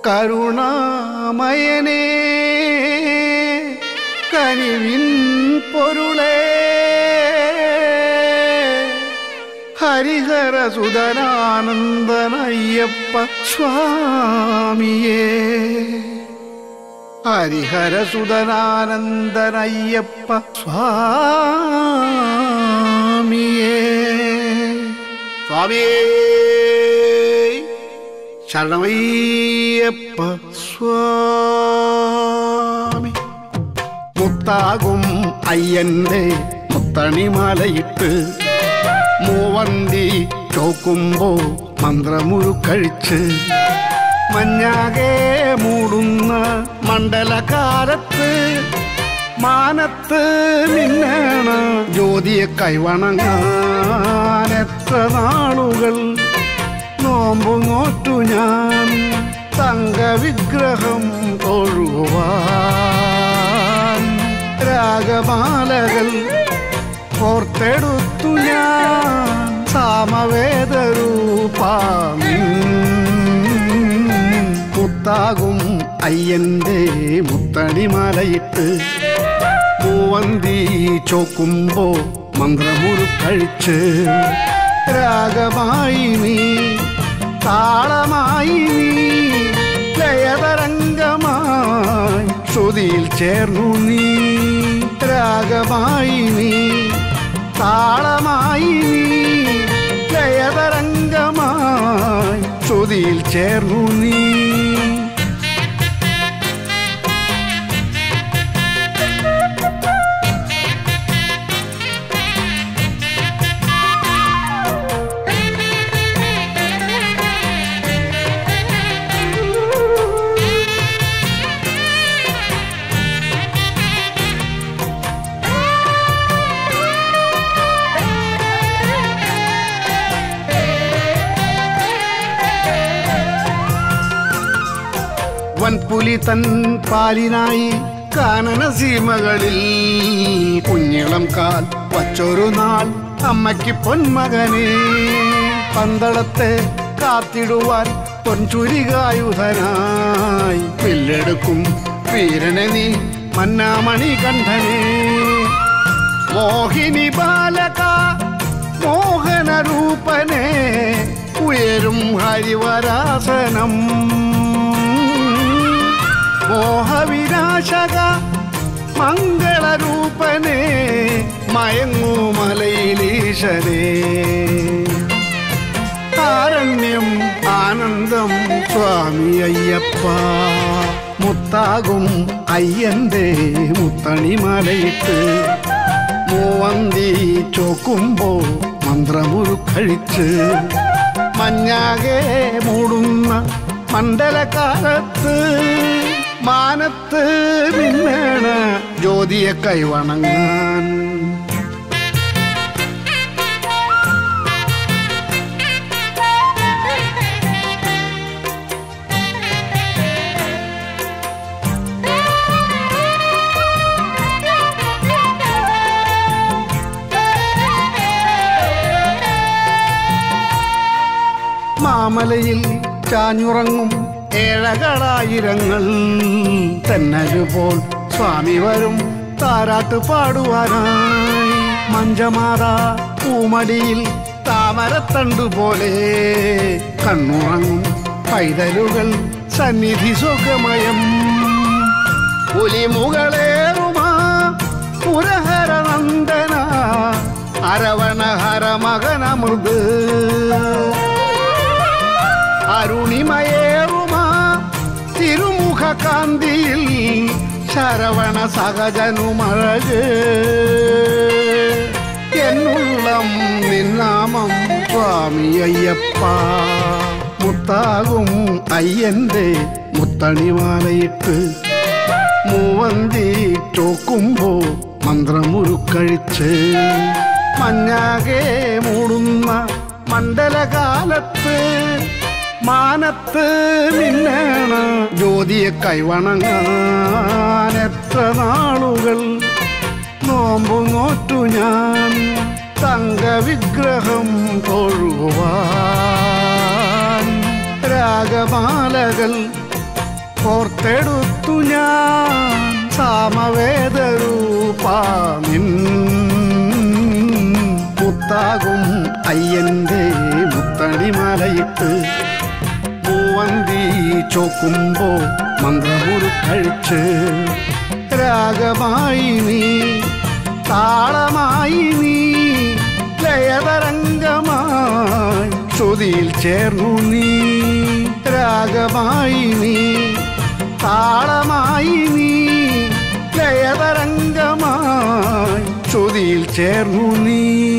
കരുണാമയനേ കനിവിൻ പൊരുളേ ഹരിഹരസുതനാനന്ദനയ്യപ്പ സ്വാമിയേ ഹരിഹരസുതനാനന്ദനയ്യപ്പ സ്വാമിയേ സ്വാമിയേ ശരണമയ്യപ്പ സ്വാമി മുത്താകും അയ്യന്റെ മുത്തണിമാലയിട്ട് മൂവന്തി ചോക്കുമ്പോ മന്ത്രമുരുക്കഴിച്ച് മഞ്ഞാകെ മൂടുന്ന മണ്ഡലകാലത്ത് മാനത്ത് മിന്നണ ജ്യോതിയെ കൈവണങ്ങാൻ എത്ര നാളുകൾ നോമ്പു നോറ്റു ഞാൻ തങ്കവിഗ്രഹം തൊഴുവാൻ രാഗമാലകൾ ഓർത്തെടുത്തു ഞാൻ സാമവേദരൂപാമി മുത്താകും അയ്യന്റെ മുത്തണിമാലയിട്ട് മൂവന്തി ചോക്കുമ്പോ മന്ത്രമുരുക്കഴിച്ച് രാഗമായി നീ താളമായി നീ ലയതരംഗമായി ശ്രുതിയിൽ ചേർന്നു നീ രാഗമായി നീ താളമായി നീ ലയതരംഗമായി ശ്രുതിയിൽ ചേർന്നു നീ വൻപുലി തൻ പാലിനായി കാനന സീമകളിൽ കുഞ്ഞിളം കാൽ വച്ചൊരു നാൾ അമ്മയ്ക്ക് പൊന്മകനെ പന്തളത്തെ കാത്തിടുവാൻ പൊൻചുരികായുധനായി വില്ലെടുക്കും വീരനെ നീ മന്നാമണി കണ്ഠനെ മോഹിനി ബാലക മോഹനരൂപനെ ഉയരും ഹരിവരാസനം മോഹവിനാശക മംഗളരൂപനെ മയങ്ങൂ മലയിലീശനെ ആരണ്യം ആനന്ദം സ്വാമി അയ്യപ്പ മുത്താകും അയ്യന്റെ മുത്തണിമാലയിട്ട് മൂവന്തി ചോക്കുമ്പോ മന്ത്രമുരുക്കഴിച്ച് മഞ്ഞാകെ മൂടുന്ന മണ്ഡലകാലത്ത് മാനത്ത് മിന്നണ ജ്യോതിയെ കൈവണങ്ങാൻ മാമലയിൽ ചാഞ്ഞുറങ്ങും ഏഴകളായിരങ്ങൾ തെന്നലുപോൽ സ്വാമി വരും താരാട്ട് പാടുവാനായി മഞ്ചമാറ പൂമടിയിൽ താമരത്തണ്ടുപോലെ കണ്ണുറങ്ങും പൈതലുകൾ സന്നിധി സുഖമയം പുലിമുകളേറുമാ പുരഹര നന്ദന അരവണഹര മകനമൃത് അരുണിമയേറുമാ തിരുമുഖ കാന്തിയിൽ ശരവണ സഹജനുമഴക് എന്നുള്ളം നിന്നാമം സ്വാമി അയ്യപ്പ മുത്താകും അയ്യന്റെ മുത്തണിമാലയിട്ട് മൂവന്തി ചോക്കുമ്പോ മന്ത്രമുരുക്കഴിച്ച് മഞ്ഞാകെ മൂടുന്ന മണ്ഡലകാലത്ത് മാനത്ത് മിന്നണ ജ്യോതിയെ കൈവണങ്ങാൻ എത്ര നാളുകൾ നോമ്പു നോറ്റു ഞാൻ തങ്കവിഗ്രഹം തൊഴുവാൻ രാഗമാലകൾ ഓർത്തെടുത്തു ഞാൻ സാമവേദരൂപാനിൻ മുത്താകും അയ്യന്റെ മുത്തണിമലയിട്ട് പൂവന്തി ചോക്കുമ്പോ മന്ത്രമുരുക്കഴിച്ച് രാഗമായി നീ താളമായി നീ ലയതരംഗമായി ശ്രുതിയിൽ ചേർന്നു നീ രാഗമായി നീ താളമായി നീ ലയതരംഗമായി ശ്രുതിയിൽ ചേർന്നു നീ